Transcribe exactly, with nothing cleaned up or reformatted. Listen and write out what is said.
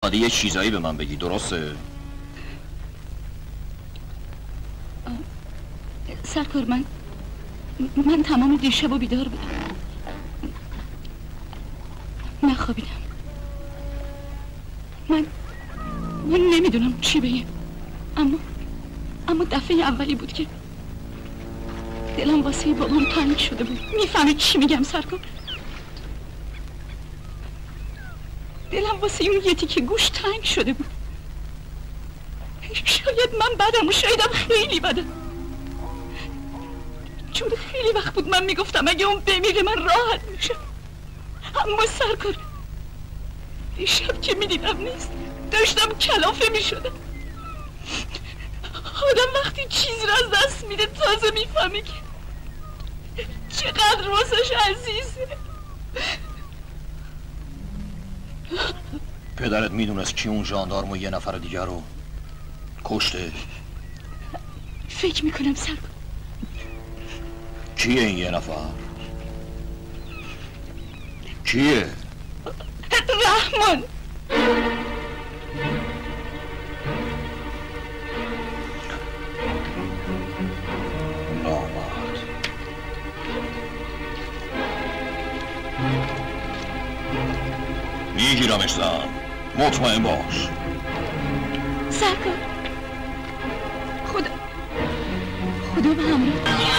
میخواد یه چیزایی به من بگی، درسته؟ سرکار من من تمام دیشب و بیدار بودم، نخوابیدم. من من نمیدونم چی بگم، اما اما دفعه اولی بود که دلم واسه بابام تنگ شده بود. میفهمی چی میگم سرکار؟ دلم واسه اون یه تیکه گوش تنگ شده بود. شاید من بدم و شایدم خیلی بدم، چون خیلی وقت بود من میگفتم اگه اون بمیره من راحت میشم. اما سرکار دیشب که میدیدم نیست، داشتم کلافه میشدم. آدم وقتی چیزی را از دست میده تازه میفهمه که چقدر واسش عزیزه. پدرت میدونست کی اون ژاندارم و یه نفر دیگر رو کشته؟ فکر میکنم سرکار. کیه این یه نفر؟ کیه؟ رحمان. نامرد. میگیرمش زن، مطمئن باش. سرکار خدا خدا به همراه.